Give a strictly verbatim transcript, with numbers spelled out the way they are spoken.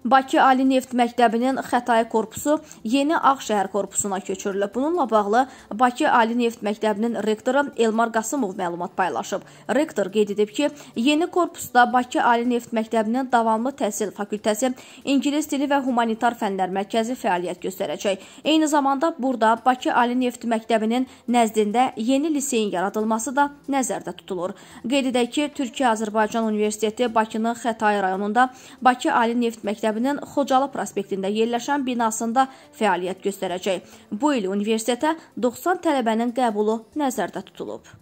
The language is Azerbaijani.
Bakı Ali Neft Məktəbinin Xətai korpusu Yeni Ağşəhər korpusuna köçürülüb. Bununla bağlı Bakı Ali Neft Məktəbinin rektoru Elmar Qasımov məlumat paylaşıb. Rektor qeyd edib ki, yeni korpusda Bakı Ali Neft Məktəbinin davamlı təhsil fakültəsi, İngilis dili və humanitar fənlər mərkəzi fəaliyyət göstərəcək. Eyni zamanda burada Bakı Ali Neft Məktəbinin nəzdində yeni liseyin yaradılması da nəzərdə tutulur. Qeyd edək ki, Türkiyə-Azərbaycan Universiteti Bakının Xətai rayonunda Bakı Ali Neft Məktəbinin Xocalı prospektində yerləşən binasında fəaliyyət göstərəcək. Bu il universitetə doxsan tələbənin qəbulu nəzərdə tutulub.